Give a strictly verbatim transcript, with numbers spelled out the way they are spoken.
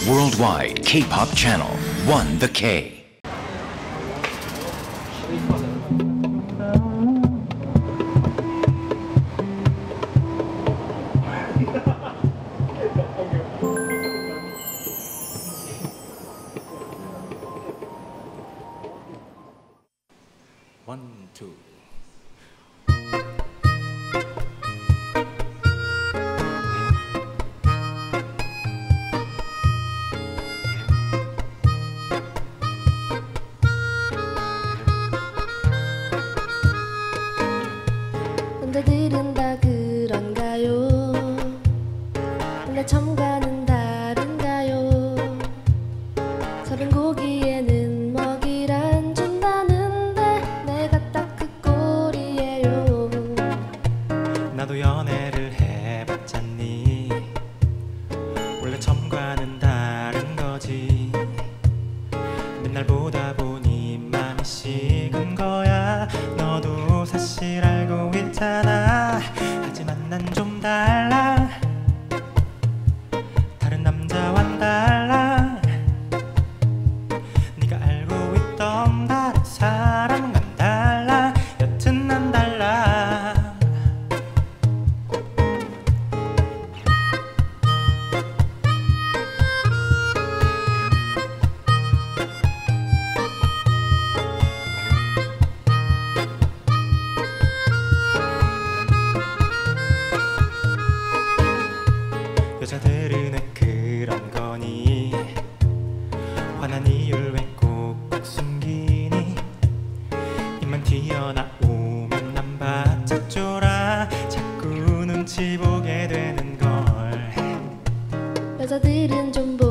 worldwide K-pop channel, One The K. One, two. 남자들은 다 그런가요? 내 첨가는 다른가요? 서른 고기에는 먹이를 안 준다는데 내가 딱 그 꼴이에요. 나도 연애를 해봤잖니. 원래 첨과는 다른 거지. 맨날 보다 보니 맘이 식은 거야. 너도 사실 알고 있잖아. 하지만 난 좀 달라. 다른 남자와는 달라. 네가 알고 있던 다른 사람과는 달라. 여튼 난 달라. 여자들은 왜 그런 거니? 화난 이유를 왜 꼭꼭 숨기니? 입만 튀어나오면 난 바짝 쫄아. 자꾸 눈치 보게 되는 걸. 여자들은 좀